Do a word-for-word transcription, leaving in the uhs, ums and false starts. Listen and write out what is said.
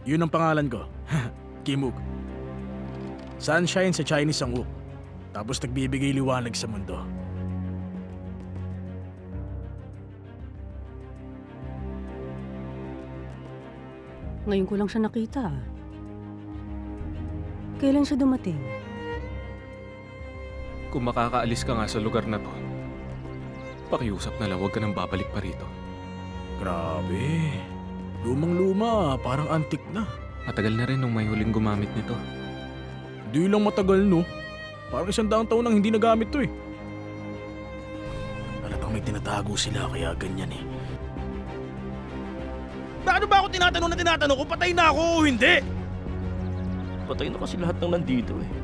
Yun ang pangalan ko. Kim Wook. Sunshine sa Chinese ang Wook. Tapos nagbibigay liwanag sa mundo. Ngayon ko lang siya nakita. Kailan siya dumating? Kung makakaalis ka nga sa lugar na to, pakiusap na lang huwag ka nang babalik pa rito. Grabe. Lumang-luma, parang antik na. Matagal na rin nung may huling gumamit nito. Di lang matagal, no? Parang isang daang taon nang hindi nagamit to eh. Halatang may tinatago sila kaya ganyan eh. Paano ba ako tinatanong na tinatanong kung patay na ako o hindi? Patay na kasi lahat ng nandito eh.